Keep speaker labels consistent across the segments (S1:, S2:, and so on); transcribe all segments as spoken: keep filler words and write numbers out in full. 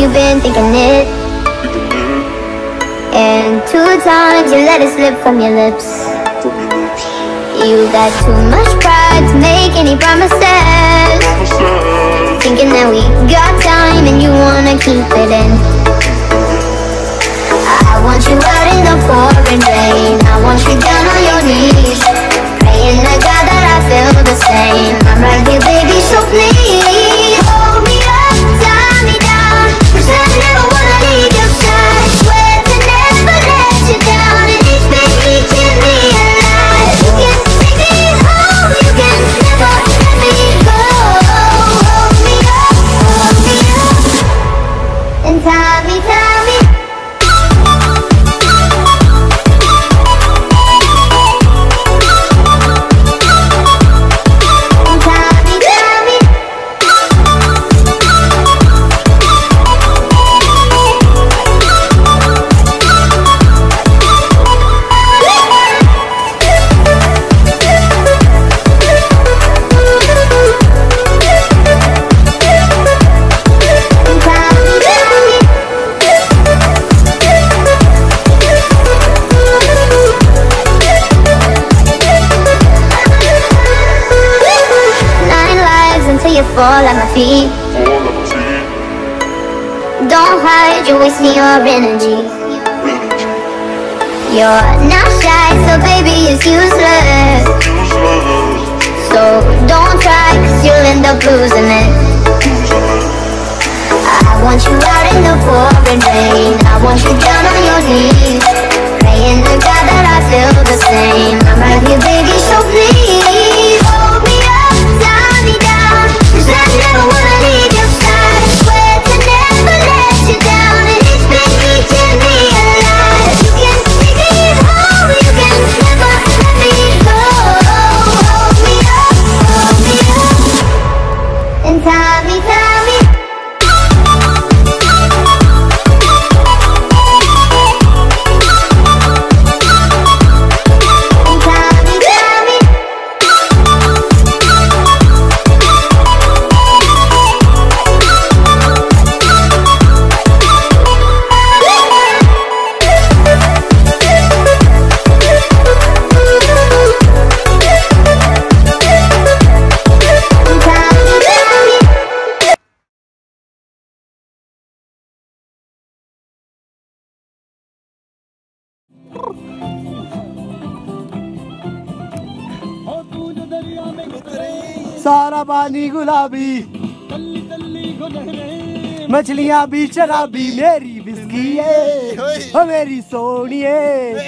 S1: you've been thinking it. And two times you let it slip from your lips. You got too much pride to make any promises, thinking that we got time and you wanna keep it in. I want you out in the pouring rain, I want you down on your knees, praying to God that I feel the same. I'm right here, baby, so please hold me up, tie me down, 'cause I never wanna leave your side. Swear to never let you down, and it's been teaching me alive. You can take me home, you can never let me go. Hold me up, hold me up, and tie me, tie me. You fall at my feet. Don't hide, you're wasting your energy. You're not shy, so baby it's useless. So don't try, 'cause you'll end up losing it. I want you out in the pouring rain, I want you down on your knees, praying to God that I feel the same. I'm right here, baby, so please hold me up, tie me down, 'cause I never wanna leave your side. Swear to never let you down, and it's been teaching me alive. You can take me home, you can never let me go. Hold me up, hold me up, and tie me, tie me.
S2: सारा पानी गुलाबी, मछलियाँ भी शराबी, मेरी बिस्की है मेरी सोनिए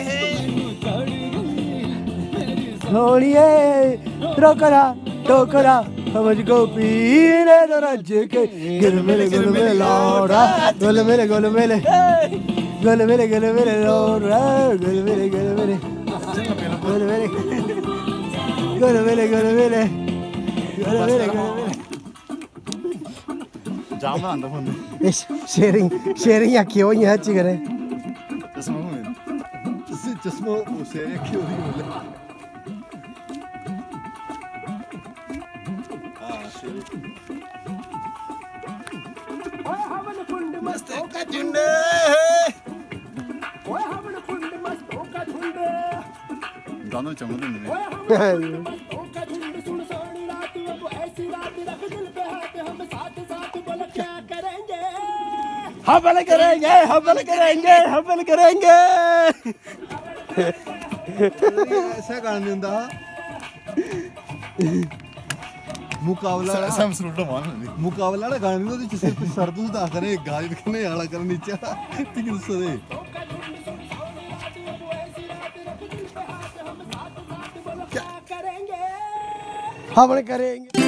S2: सोनिए। टोकरा टोकरा मुझको पीने दो रज के, गुल मेले गुल मेले लौड़ा, गुल मेले गुल मेले गुल मेले गुल मेले लौड़ा, गुल मेले गुल मेले गुल मेले गुल मेले गुल मेले शेयरिंग शेयरिंग आखी हो यहाँ अच्छी करे चश्मा चश्मा शेयरिंग आखी हो रही है। ओए हवन कुंड मस्तों का झुंड, ओए हवन कुंड मस्तों का झुंड, गाना चमक नहीं हमल करेंगे हमल करेंगे हमल करेंगे। ऐसा गाना नहीं होता मुकाबला मुकाबला ना गाने में तो सिर्फ सर्दों से आखिर एक गाली करने आला करने नीचे ठीक है सर क्या करेंगे हम करेंगे।